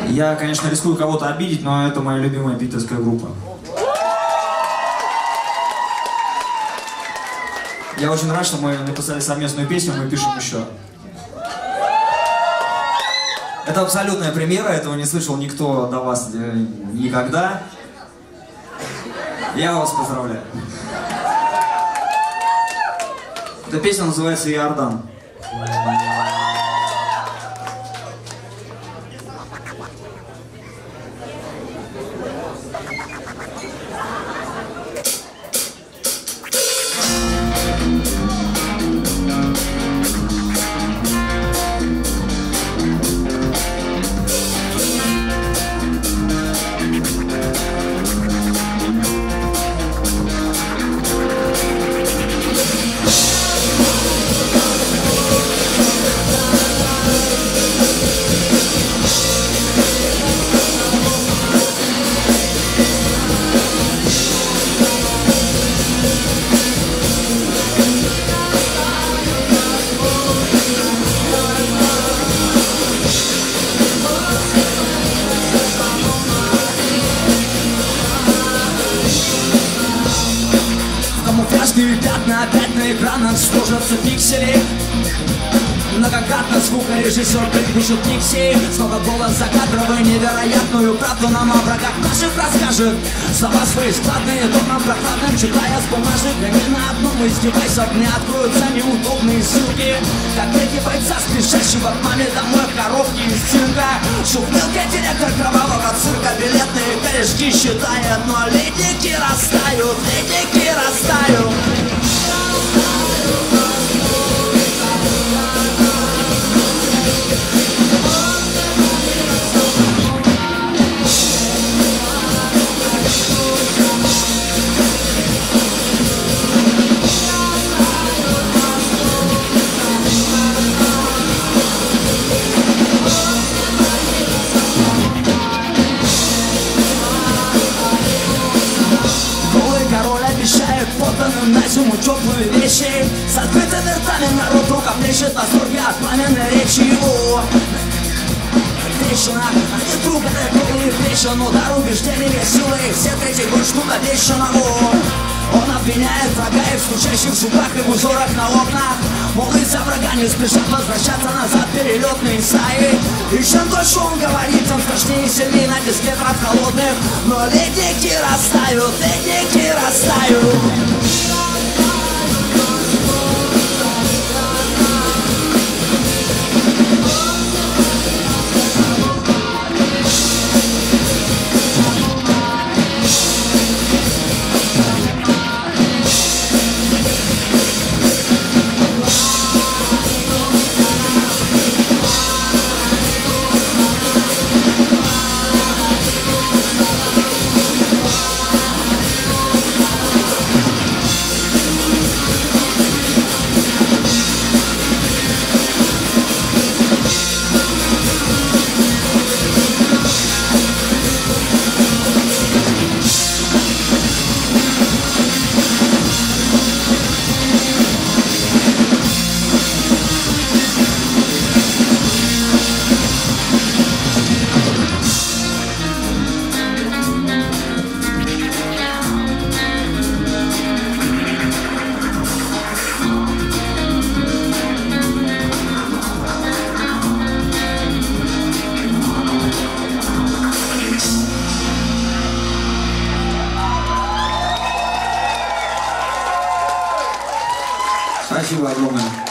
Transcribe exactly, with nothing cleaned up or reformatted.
Я, конечно, рискую кого-то обидеть, но это моя любимая питерская группа. Я очень рад, что мы написали совместную песню, мы пишем еще. Это абсолютная премьера, этого не слышал никто до вас никогда. Я вас поздравляю. Эта песня называется «Иордан». Пятна опять на экранах служатся пиксели. Многократно звукорежиссер припишет пикси. Снова голос закадровый невероятную правду нам о врагах наших расскажет. Слова свои складные, тонам прохладным, читая с бумажек. Ни на одном из девайсов не откроются неудобные ссылки. Как эти бойца, спешащего к маме домой в коробке из цинка. Шумелка, директор кровавого цирка, билетные корешки считает. Но ледники растают, ледники растают. На зиму теплые вещи с открытыми ртами народ рукоплещет в восторге от пламенной речи. О, трещина, они друг это круглые трещин. Удар убеждениями силой, все третий год что-то вещено. Он обвиняет врага и в стучащих зубах и в узорах на окнах. Мол, из-за врага не спешат возвращаться назад перелетные стаи. И чем дольше он говорит, тем страшнее и сильнее на дискетах холодных. Но ледники растают, ледники растают. Спасибо огромное.